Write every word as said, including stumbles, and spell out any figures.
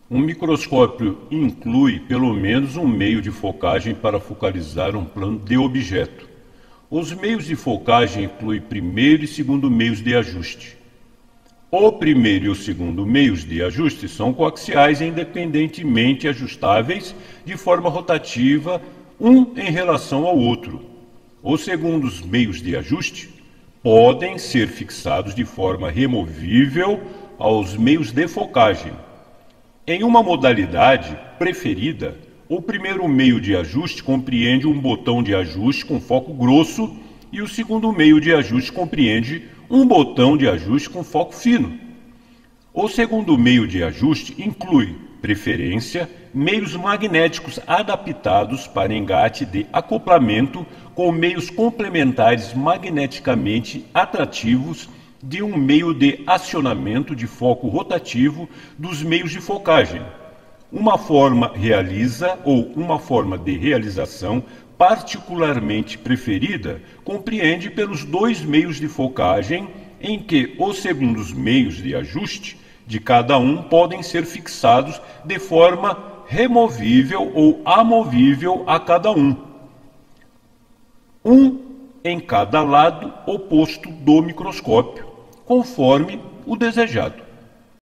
Um microscópio inclui pelo menos um meio de focagem para focalizar um plano de objeto. Os meios de focagem incluem primeiro e segundo meios de ajuste. O primeiro e o segundo meios de ajuste são coaxiais e independentemente ajustáveis de forma rotativa, um em relação ao outro. Os segundos meios de ajuste podem ser fixados de forma removível aos meios de focagem. Em uma modalidade preferida, o primeiro meio de ajuste compreende um botão de ajuste com foco grosso e o segundo meio de ajuste compreende um botão de ajuste com foco fino. O segundo meio de ajuste inclui, preferência, meios magnéticos adaptados para engate de acoplamento com meios complementares magneticamente atrativos de um meio de acionamento de foco rotativo dos meios de focagem. Uma forma realiza ou uma forma de realização particularmente preferida compreende pelos dois meios de focagem em que os segundos meios de ajuste de cada um podem ser fixados de forma removível ou amovível a cada um. Um em cada lado oposto do microscópio, conforme o desejado.